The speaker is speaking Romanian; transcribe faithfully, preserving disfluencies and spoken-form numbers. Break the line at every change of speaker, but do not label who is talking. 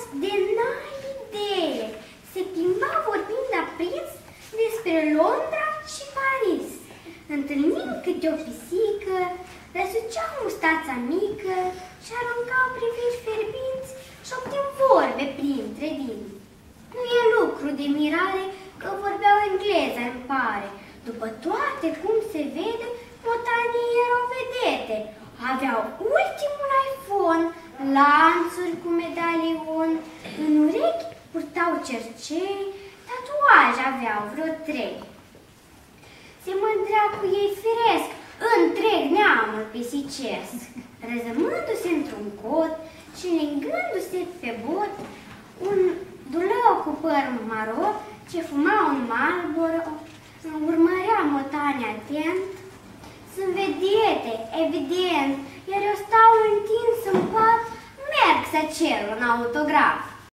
de n-ai idee. Se plimba vorbind aprins despre Londra și Paris. Întâlnind câte o pisică, răsuceau mustața mică și aruncau priviri fierbinți, șoptind vorbe printre dinți. Nu e lucru de mirare că vorbeau engleză, îmi pare. După toate, cum se vede, motanii erau vedete. Aveau ultimul iPhone, lanțuri cu medalion, în urechi purtau cercei, tatuaje aveau vreo trei. Se mândrea cu ei firesc, întreg neamul pisicesc, răzămându-se într-un cot și lingându-se pe bot, un dulău cu păr maro ce fuma un Marlboro, urmărea motanii atent. Sunt vedete, evident, iar eu stau întins în pat, merg să cer un autograf.